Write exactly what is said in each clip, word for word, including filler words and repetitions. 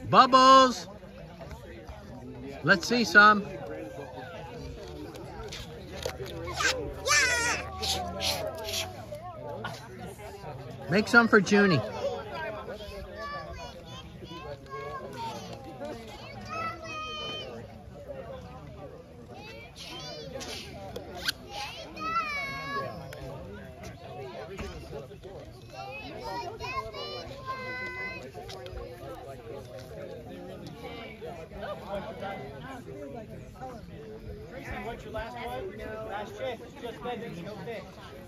Bubbles. Let's see some. Make some for Junie. What's your last one? Last shift. Just veggies, no fish.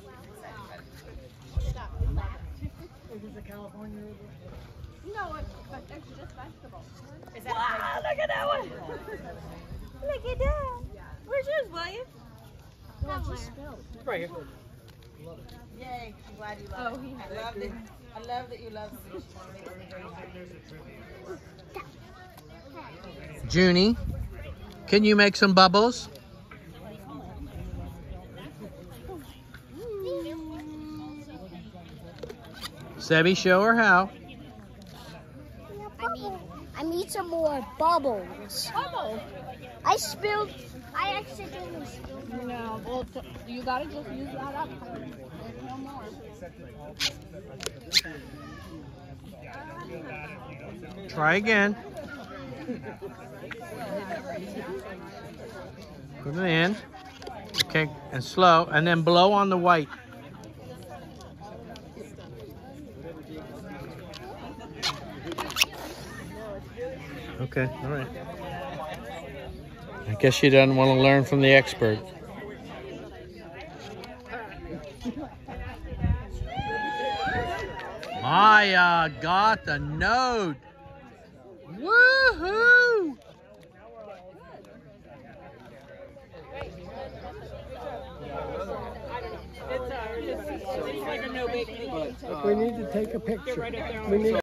Is this a California river? No, it's, but it's just vegetables. Is that wow, look at that one. Look at that. Where's yours, William? Right here. Yay, I'm glad you love Oh, it. he has I love it. I love that you love it. Junie, can you make some bubbles? Sebby, show her how. I need, I need some more bubbles. Bubbles. I spilled, I accidentally spilled. No, well, t you gotta just use that up. There's no more. Try again. Put it in. Okay, and slow, and then blow on the white. Okay, all right. I guess she doesn't want to learn from the expert. Maya got the note. Woohoo! We need to take a picture. We need